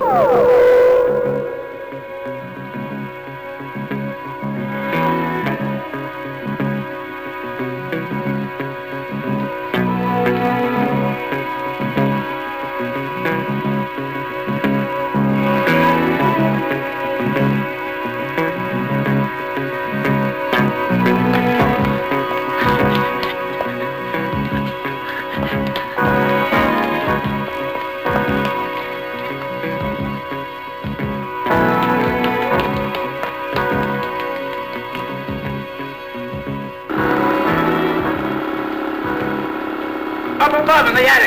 Up above in the attic.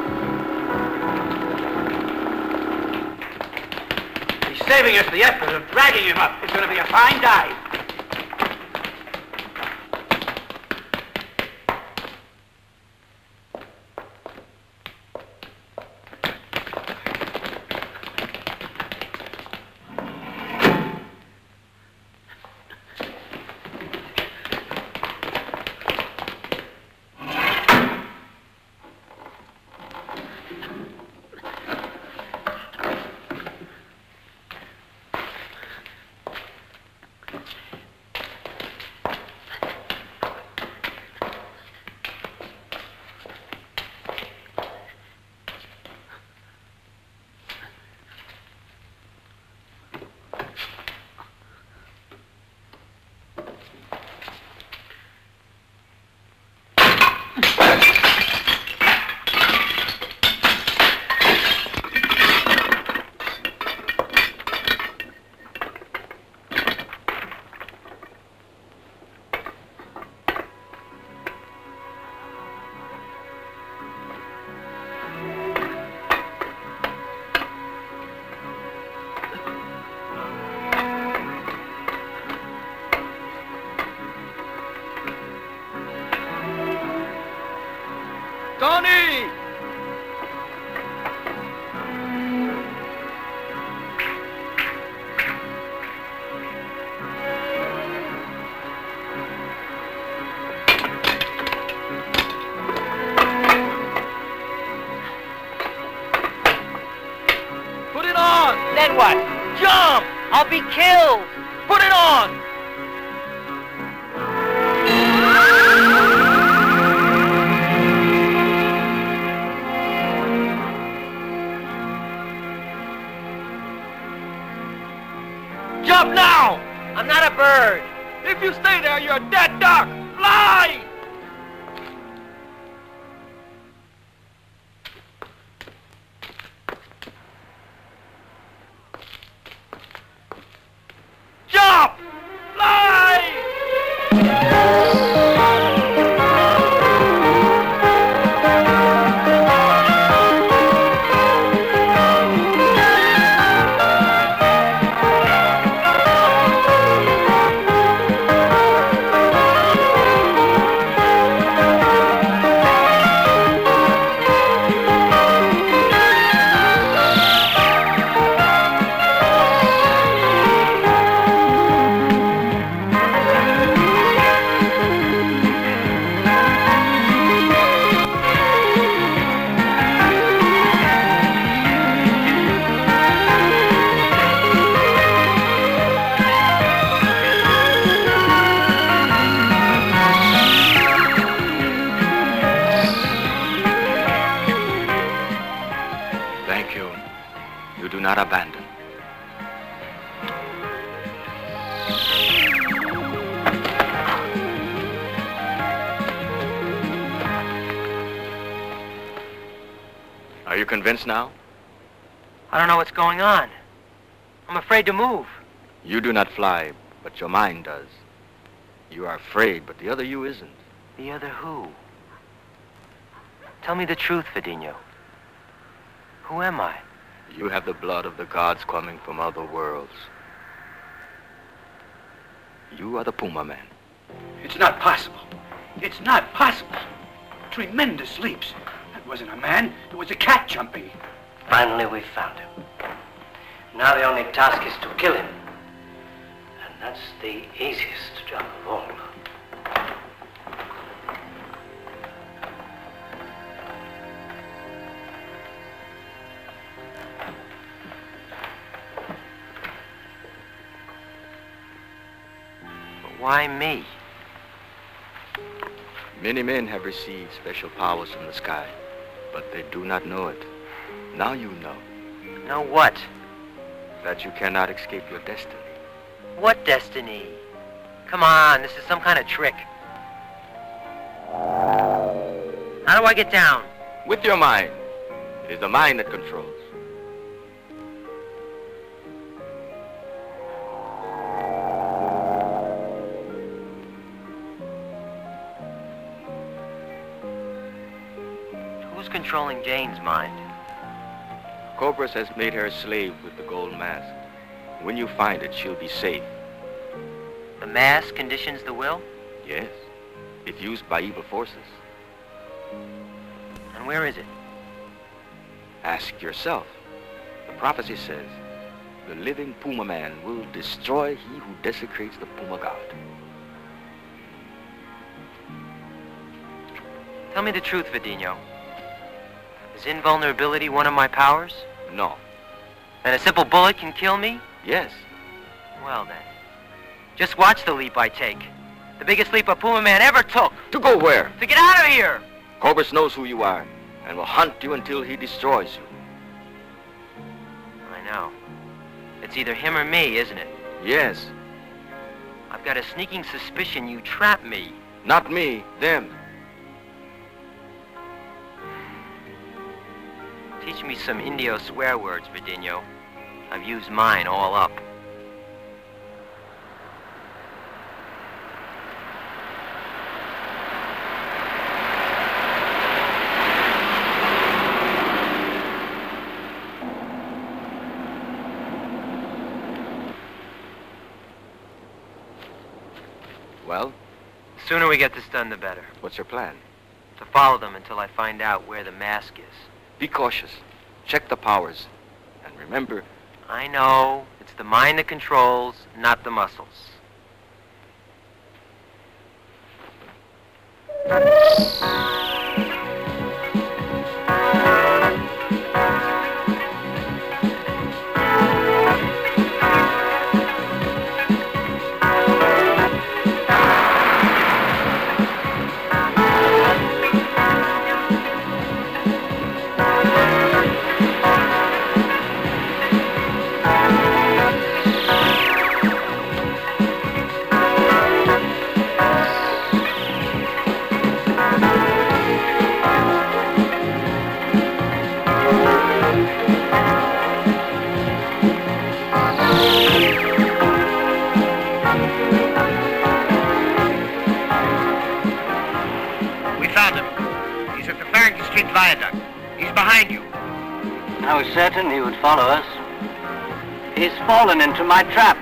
He's saving us the effort of dragging him up. It's going to be a fine dive. Tony! Put it on! Then what? Jump! I'll be killed! Put it on! Jump now! I'm not a bird. If you stay there, you're a dead duck! Fly! Jump! Fly! Thank you. You do not abandon. Are you convinced now? I don't know what's going on. I'm afraid to move. You do not fly, but your mind does. You are afraid, but the other you isn't. The other who? Tell me the truth, Vidinho. Who am I? You have the blood of the gods coming from other worlds. You are the Pumaman. It's not possible. It's not possible. Tremendous leaps. That wasn't a man. It was a cat jumping. Finally, we found him. Now the only task is to kill him. And that's the easiest job of all. Why me? Many men have received special powers from the sky, but they do not know it. Now you know Know what? that you cannot escape your destiny. What destiny? Come on, this is some kind of trick. How do I get down? With your mind. It is the mind that controls. Who's controlling Jane's mind? Cobras has made her a slave with the gold mask. When you find it, she'll be safe. The mask conditions the will? Yes, if used by evil forces. And where is it? Ask yourself. The prophecy says, the living Pumaman will destroy he who desecrates the Puma god. Tell me the truth, Vidinho. Is invulnerability one of my powers? No. And a simple bullet can kill me? Yes. Well then. Just watch the leap I take. The biggest leap a Pumaman ever took. To go where? To get out of here! Cobras knows who you are and will hunt you until he destroys you. I know. It's either him or me, isn't it? Yes. I've got a sneaking suspicion you trapped me. Not me, them. Teach me some Indio swear words, Vidinho. I've used mine all up. Well, The sooner we get this done, the better. what's your plan? To follow them until I find out where the mask is. Be cautious. Check the powers. And remember, I know. It's the mind that controls, not the muscles. We found him. He's at the Farrington Street Viaduct. He's behind you. I was certain he would follow us. He's fallen into my trap.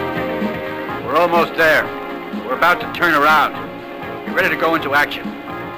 We're almost there. We're about to turn around. Get ready to go into action.